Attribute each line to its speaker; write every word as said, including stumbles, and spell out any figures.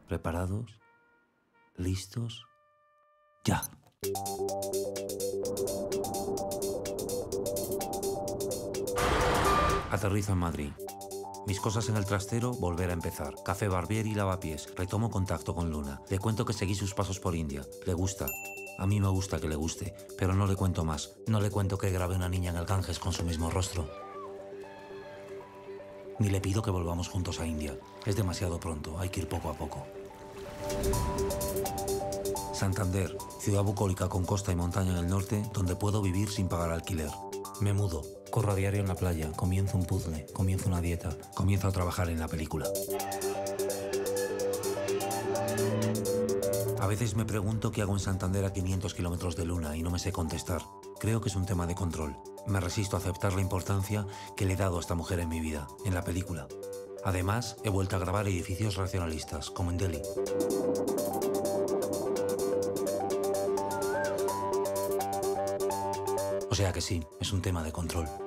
Speaker 1: ¿Preparados? ¿Listos? ¡Ya! Aterrizo en Madrid. Mis cosas en el trastero, volver a empezar. Café Barbieri y lavapiés. Retomo contacto con Luna. Le cuento que seguí sus pasos por India. Le gusta. A mí me gusta que le guste, pero no le cuento más. No le cuento que grabé una niña en el Ganges con su mismo rostro. Ni le pido que volvamos juntos a India. Es demasiado pronto, hay que ir poco a poco. Santander, ciudad bucólica con costa y montaña en el norte, donde puedo vivir sin pagar alquiler. Me mudo, corro a diario en la playa, comienzo un puzzle, comienzo una dieta, comienzo a trabajar en la película. A veces me pregunto qué hago en Santander a quinientos kilómetros de Luna y no me sé contestar. Creo que es un tema de control. Me resisto a aceptar la importancia que le he dado a esta mujer en mi vida, en la película. Además, he vuelto a grabar edificios racionalistas, como en Delhi. O sea que sí, es un tema de control.